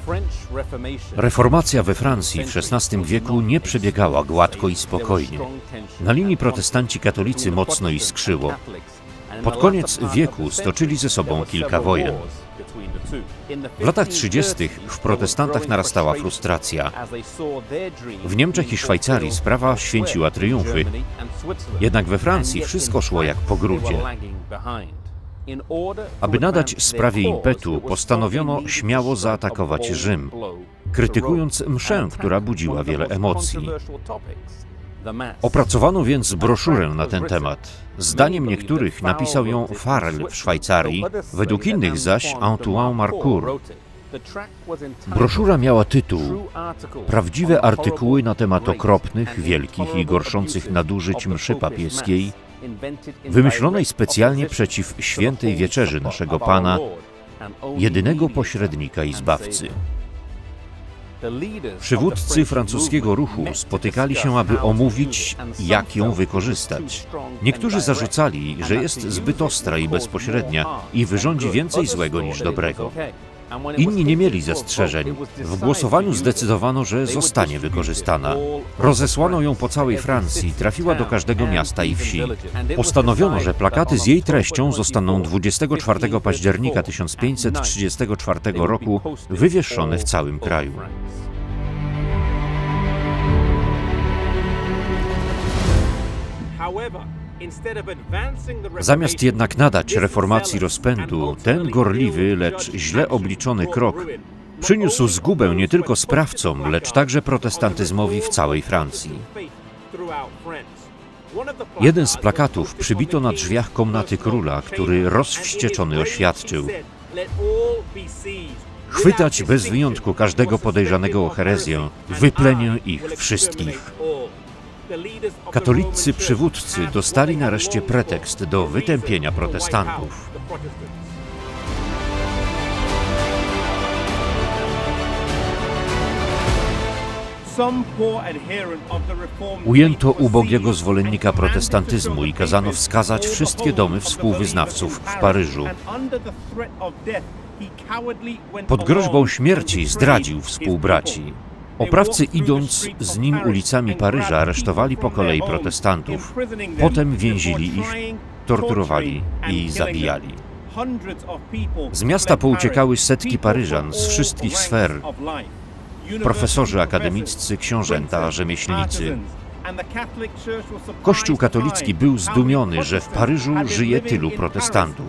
Reformacja we Francji w XVI wieku nie przebiegała gładko i spokojnie. Na linii protestanci katolicy mocno iskrzyło. Pod koniec wieku stoczyli ze sobą kilka wojen. W latach 30. w protestantach narastała frustracja. W Niemczech i Szwajcarii sprawa święciła triumfy. Jednak we Francji wszystko szło jak po grudzie. Aby nadać sprawie impetu, postanowiono śmiało zaatakować Rzym, krytykując mszę, która budziła wiele emocji. Opracowano więc broszurę na ten temat. Zdaniem niektórych napisał ją Farel w Szwajcarii, według innych zaś Antoine Marcourt. Broszura miała tytuł „Prawdziwe artykuły na temat okropnych, wielkich i gorszących nadużyć mszy papieskiej, wymyślonej specjalnie przeciw świętej wieczerzy naszego Pana, jedynego pośrednika i Zbawcy”. Przywódcy francuskiego ruchu spotykali się, aby omówić, jak ją wykorzystać. Niektórzy zarzucali, że jest zbyt ostra i bezpośrednia i wyrządzi więcej złego niż dobrego. Inni nie mieli zastrzeżeń. W głosowaniu zdecydowano, że zostanie wykorzystana. Rozesłano ją po całej Francji, trafiła do każdego miasta i wsi. Postanowiono, że plakaty z jej treścią zostaną 24 października 1534 roku wywieszone w całym kraju. Zamiast jednak nadać reformacji rozpędu, ten gorliwy, lecz źle obliczony krok przyniósł zgubę nie tylko sprawcom, lecz także protestantyzmowi w całej Francji. Jeden z plakatów przybito na drzwiach komnaty króla, który rozwścieczony oświadczył: „Chwytać bez wyjątku każdego podejrzanego o herezję, wyplenię ich wszystkich”. Katoliccy przywódcy dostali nareszcie pretekst do wytępienia protestantów. Ujęto ubogiego zwolennika protestantyzmu i kazano wskazać wszystkie domy współwyznawców w Paryżu. Pod groźbą śmierci zdradził współbraci. Oprawcy, idąc z nim ulicami Paryża, aresztowali po kolei protestantów. Potem więzili ich, torturowali i zabijali. Z miasta pouciekały setki Paryżan z wszystkich sfer. Profesorzy akademiccy, książęta, rzemieślnicy. Kościół katolicki był zdumiony, że w Paryżu żyje tylu protestantów.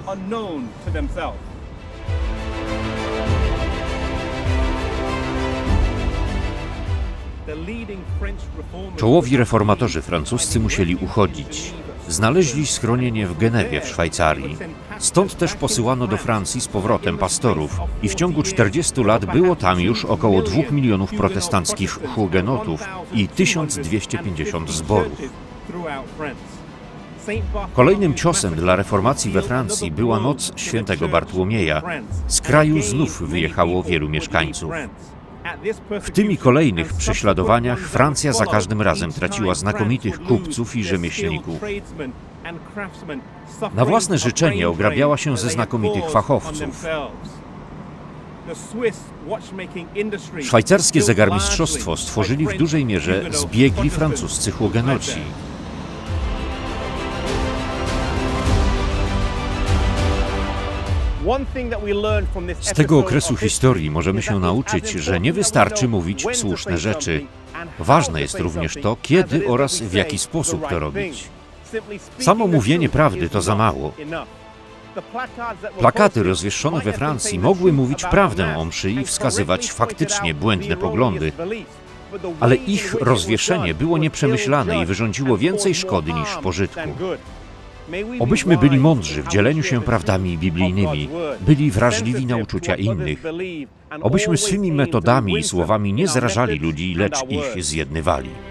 Czołowi reformatorzy francuscy musieli uchodzić. Znaleźli schronienie w Genewie w Szwajcarii. Stąd też posyłano do Francji z powrotem pastorów i w ciągu 40 lat było tam już około 2 milionów protestanckich hugenotów i 1250 zborów. Kolejnym ciosem dla reformacji we Francji była noc świętego Bartłomieja. Z kraju znów wyjechało wielu mieszkańców. W tym i kolejnych prześladowaniach Francja za każdym razem traciła znakomitych kupców i rzemieślników. Na własne życzenie ograbiała się ze znakomitych fachowców. Szwajcarskie zegarmistrzostwo stworzyli w dużej mierze zbiegli francuscy hugenoci. Z tego okresu historii możemy się nauczyć, że nie wystarczy mówić słuszne rzeczy. Ważne jest również to, kiedy oraz w jaki sposób to robić. Samo mówienie prawdy to za mało. Plakaty rozwieszone we Francji mogły mówić prawdę o mszy i wskazywać faktycznie błędne poglądy, ale ich rozwieszenie było nieprzemyślane i wyrządziło więcej szkody niż pożytku. Obyśmy byli mądrzy w dzieleniu się prawdami biblijnymi, byli wrażliwi na uczucia innych. Obyśmy swymi metodami i słowami nie zrażali ludzi, lecz ich zjednywali.